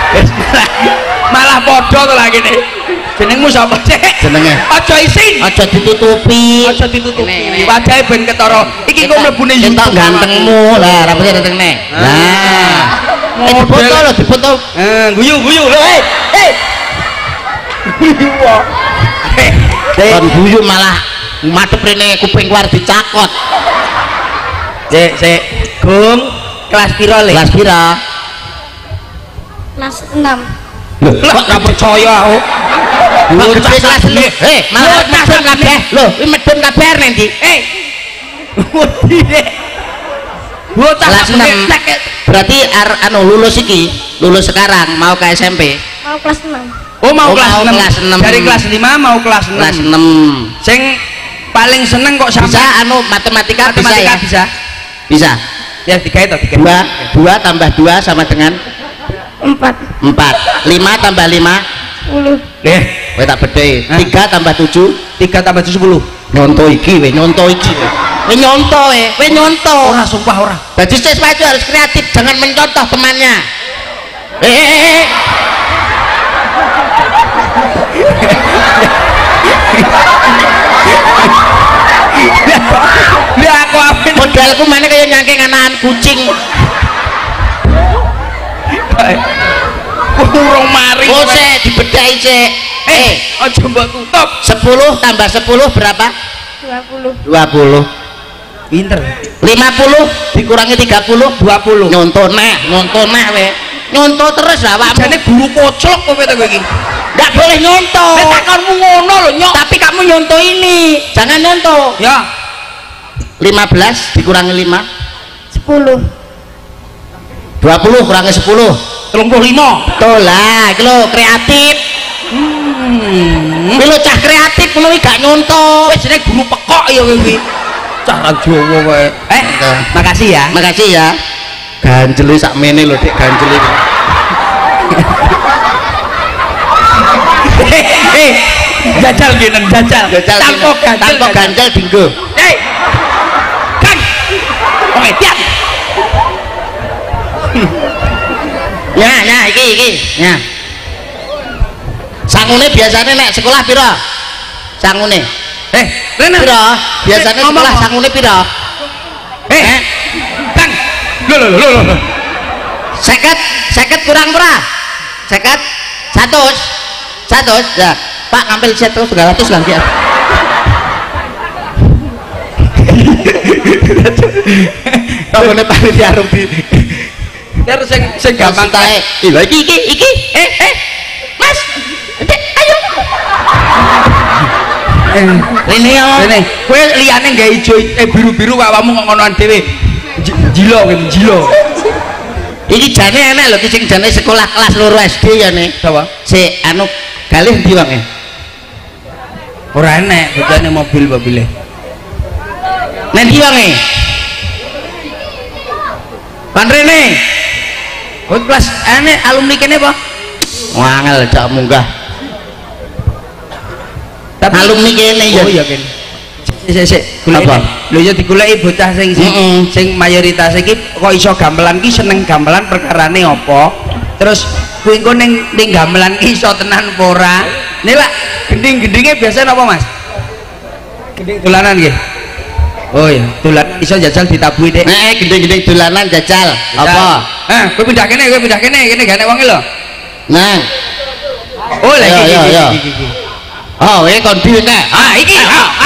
Malah podo to lagi nih. Jenengmu sapa sih? Jenenge. Aja isin. Aja ditutupi. Aja ditutupi. Wajahe ben ketara. Iki kok mlebune YouTube gantengmu. Lah, rambutnya ganteng nih. Nah. Dipoto lho, dipoto. Guyu lho. Guyu wae. Kon guyu malah madhep rene kuping kuwi dicakot. Sik. Gum kelas pira le? Kelas pira? Kelas 6. Lho, Kok gak percaya aku? Bocah kelas 6. Malah medun kabeh. Lho, iki medun kabeh nanti. Wedi nek. Bocah Kelas 6. Berarti anu lulus iki, lulus sekarang mau ke SMP. Mau kelas 6. Oh mau kelas 6. Dari kelas 5 mau kelas 6. Kelas 6. Sing paling seneng kok sampai Bisa anu matematika bisa ya? Bisa. Ya 3 itu 3. 2 tambah 2 sama dengan 4. 4. 5 tambah 5 10. kowe tak bedhe. 3 tambah 7 3 tambah 7 10. nyonto iki we nyonto iki. We nyonto. Ora sumpah ora. Jadi siswa itu harus kreatif, jangan mencontoh temannya. Dia aku apa Modalku mana kayak nyangking anakan kucing. kurung mari. Oh sik dibedahi sik. Aja mbok tutup. 10 tambah 10 berapa? 20. 20. Pinter. 50 dikurangi 30 20. nyonto neh we. Nyonto terus lah awakmu. Jane guru kocok kowe to iki. Enggak boleh nyonto. Nek takonmu ngono lho, Nyok. Tapi kamu nyonto ini. Jangan nyonto. Ya. 15 dikurangi 5 10. 20 kurangi 10 35. betul lah iki lho kreatif. Iki lho cah kreatif ngono iki gak nyonto. Wis jenenge guru pekok ya kowe iki. Cara Jawa kowe. Makasih ya. Makasih ya. Ganjel sakmene lho Dik, ganjel iki. Jajal genen jajal. Tanpa ganjel dinggo. Kan. Oke, tiap. Ya, iki. Ya. Sangune biasanya nek sekolah pira? Sangune. Rena. Pira? Biasanya sekolah sangune pira? Kang. Lho. 50 kurang pira? 50? 100 ya. Pak ngambil 100 200 lagi ya. Sangune panitia rugi. Biar sing gampang tae. Lha iki. Mas. Ayo. Rene kowe liyane gawe ijo biru-biru awakmu kok ngonoan dhewe. Jilo. Iki jane enak lho ki sing jane sekolah kelas 2 SD ya ne. Sapa? Si anu kalih ndi wonge? Ora enek bojane mobil-mobile. Nek ndi wonge? Pan Rene. Kowe kelas enek alumni kene apa? Wangel cak munggah. Tapi alumni kene ya. Oh iya kene. Sik. Apa? Lho ya digoleki bocah sing mayoritas iki kok iso gamelan ki seneng gamelan perkarane apa? Terus kuwi engko ning gamelan ki iso tenan apa ora? Nek lak gending-gendinge biasa napa, Mas? Gending dolanan nggih. Oh iya, dolan iso jajal ditabui Dik. Nek gending-gending dolanan jajal. Apa? Kowe pindah kene kene gak enek wonge lho. Nah. Oh lagi iki. Oh, iki kon dhewe nek. Iki.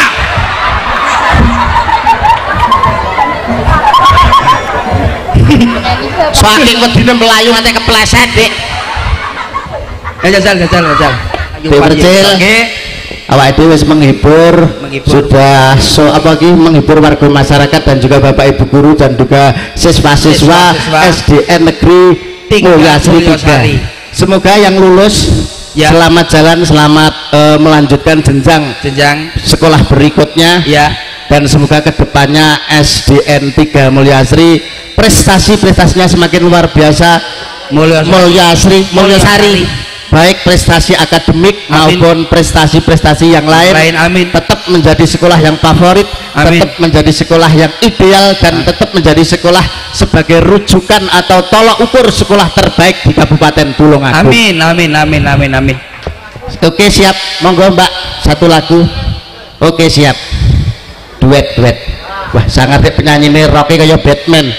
Saking wedine melayu nganti kepleset, Dik. Jajal. Percil. Awak itu wis menghibur. Sudah menghibur warga masyarakat dan juga Bapak Ibu guru dan juga siswa-siswa SDN Negeri Mulyasri 3. Semoga yang lulus selamat jalan, selamat melanjutkan jenjang sekolah berikutnya ya. Dan semoga kedepannya SDN 3 Mulyasri prestasinya semakin luar biasa. Mulyasari baik prestasi akademik maupun prestasi-prestasi yang lain. Amin. Tetap menjadi sekolah yang favorit, tetap menjadi sekolah yang ideal, dan tetap menjadi sekolah sebagai rujukan atau tolok ukur sekolah terbaik di Kabupaten Tulungagung. Amin. Oke, siap, monggo Mbak, satu lagu. Oke, siap, duet. Wah, sangat penyanyi ini rocky kayak Batman.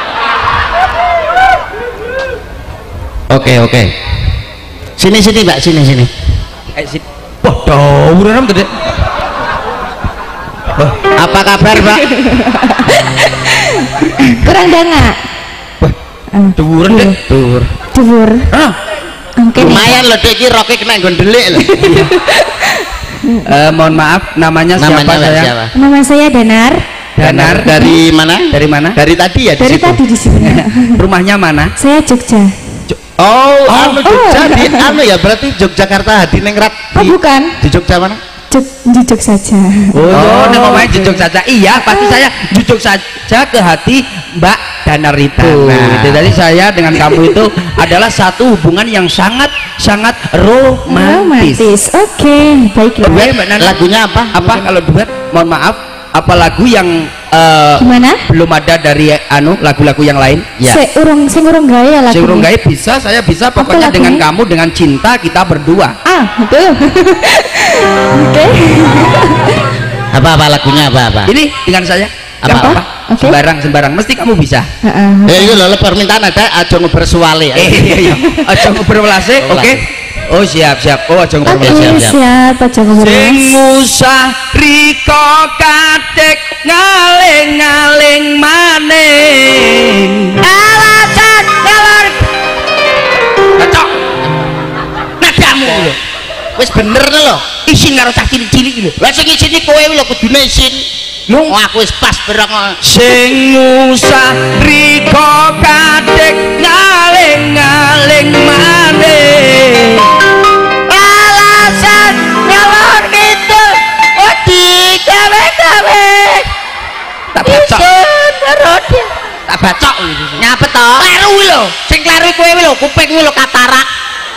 Oke. Sini Mbak, sini. Wah, dawuran tuh deh. Apa kabar Mbak? Kurang dana. Dawuran deh. Dhuwur. Oke. Lumayan loh, Dek, iki rocky kena gondelik loh. Mohon maaf, namanya siapa saya? Nama saya Danar. Dari mana? Dari tadi ya di Dari situ. tadi di sini. Rumahnya mana? Saya Jogja. Jogja di ya, berarti Yogyakarta di Ningrat. Bukan. Di Jogja mana? Jujuk saja. Nih ngomongnya jujuk saja. Iya, pasti saya jujuk saja ke hati Mbak Danarita. Nah, jadi saya dengan kamu itu adalah satu hubungan yang sangat romantis. Oke, baiklah. Duet, Mbak Nana. Lagunya apa? Apa kalau duet? Mohon maaf, apa lagu yang Gimana? belum ada dari lagu-lagu yang lain? Ya. Sing urung gawe lagu. Sing urung gawe bisa, saya bisa. Pokoknya dengan kamu, dengan cinta kita berdua. Betul. Oke. Apa lagunya apa? Ini dengan saya. Apa? Oke. Sembarang mesti kamu bisa. Itu loh permintaan ada aja ngobrol suwale. Iya. Aja ngobrol welase. Oke. Oh, siap. Oh, aja ngobrol welase. Siap, aja ngobrol. Sing usah riko kadek ngaling-ngaling maning. Alasan ngalor. Cocok. Nadamu lho. Wis bener lho. Isin karo cah cilik-cilik lho. Lah sing isine kowe lho kudune isin. Lho aku wis pas berang. Sing usah riko kadek ngaling-ngaling maning. Alasan ngalor kidul gawe-gawe. Tak bacok. Nyapet to? Kleru lho. Sing kleru kowe lho, kuping lho katarak.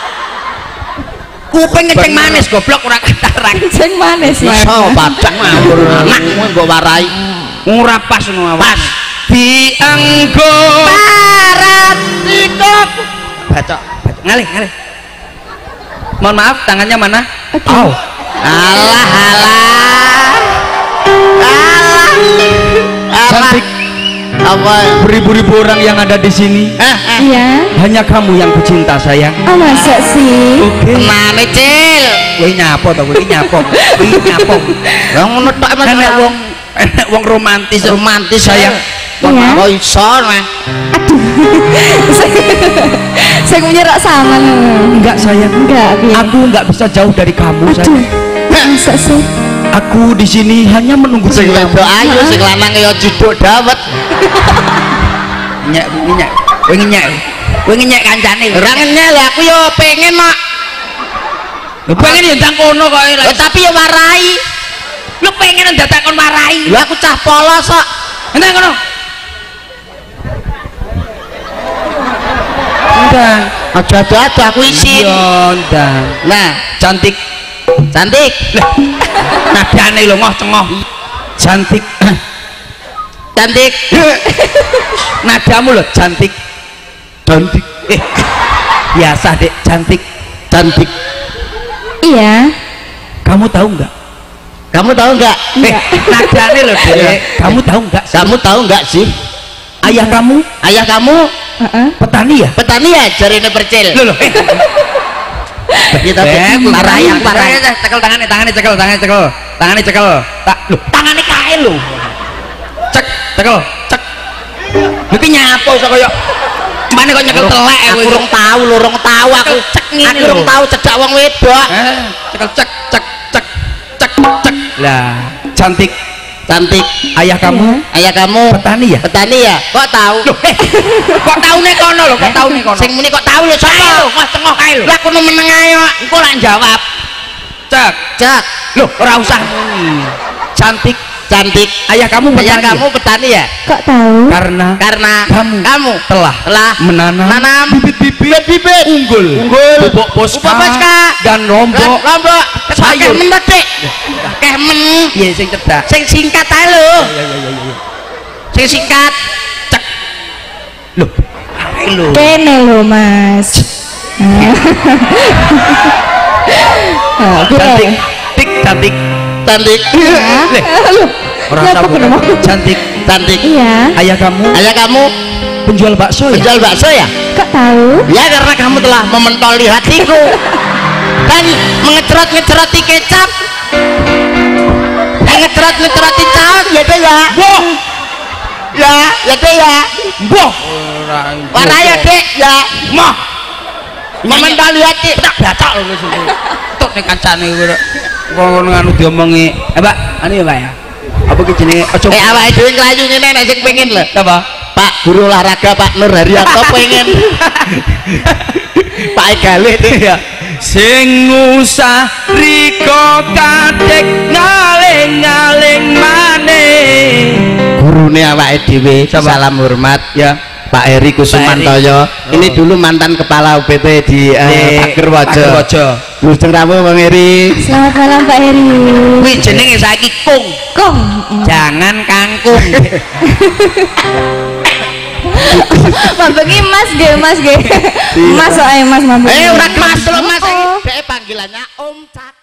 Kuping ngeceng manis goblok ora katarak. Sing manis, Mas. Iso bacak ngawur anakmu mbok warai. Ora pas ngono pas. Dianggo parat ikok. Bacok. Ngalih. Mohon maaf, tangannya mana? Oh. Alah. Cantik. Apa Beribu-ribu orang yang ada di sini. Iya. Hanya kamu yang kucinta, sayang. Masa sih? Oke. Mane cil. Kowe nyapo to, kowe nyapo. Lah ngono tok Mas. Enek wong romantis sayang. Iya. Kok iso mah. Saya menyerah sama. Enggak, sayang. Enggak. Aku enggak bisa jauh dari kamu, sayang. Masa sih? Aku di sini hanya menunggu Sing wedok ayu, sing lanang ya juduk dawet. Nyek. Kowe ngenyek kancane. Ora ngenyek lho, aku yo pengen mak. Lho pengen yo ndang kono kok. Tapi yo warai. Lu pengen ndadak kon warai. Lho aku cah polos kok. Ndang kono. Ndang. Aja-aja aku isin. Yo ndang. Nah, Cantik. Nadane lho ngoh-cengoh. Cantik. Nadamu lho cantik. Biasa Dek, cantik. Iya. Kamu tahu enggak? Nadane lho Dek. Kamu tahu enggak sih? Ayah kamu petani ya jarine percil. Loh. Kita Tangannya cekel. Tangannya kae lho. Cekel. Lho ki nyapo iso kaya mane kok nyekel telek aku urung tahu aku cek ngene lho. urung tahu cedak wong wedok. Cekel cek. Lah, cantik. Ayah kamu petani ya? Kok tahu? Kok taune kono lho, Sing muni kok tahu lho sapa? Wah tengah kae lho. Lah kono meneng ae kok. Engko lak jawab. Cek. Loh, ora usah muni. Cantik. cantik. Ayah kamu petani. Ayah kamu petani ya? Kok tahu? Karena kamu telah menanam bibit unggul pupuk poska dan lombok sayur menedek keh men iya sing cedak sing singkat ae lho sing singkat cek lho Kene lho Mas. cantik orang tahu cantik Iya. ayah kamu Penjual bakso ya? Kok tahu? Ya karena kamu telah mementoli hatiku dan mengecerot-ngeceroti kecap, mengecerot-ngeceroti caos ya deh ya. Boh. Ya deh ya. Boh. Waraya dek ya. Mah. Mementoli hati. Tak batak lho wis. Tok nek kancane kowe wong nganu diomongi. Mbak, anu ya Mbak ya. Apa ki jenenge aja awake dhewe nglayu ngene nek sing pengen lho. apa? Pak Guru Olahraga Pak Nur Haryanto pengen Pak Egalih ya sing usah riko kadek ngaling-ngaling maneh gurune awake dhewe salam hormat ya Pak Heri Kusumantoyo ini dulu mantan kepala UPT di Pagerwojo Lujeng ramu Bang Heri. Selamat malam Pak Heri. Kuwi jenenge saiki kung jangan kangkung Mambengi Mas ge Mas soalnya Mas mambengi ora Mas lo Mas iki panggilannya Om Cak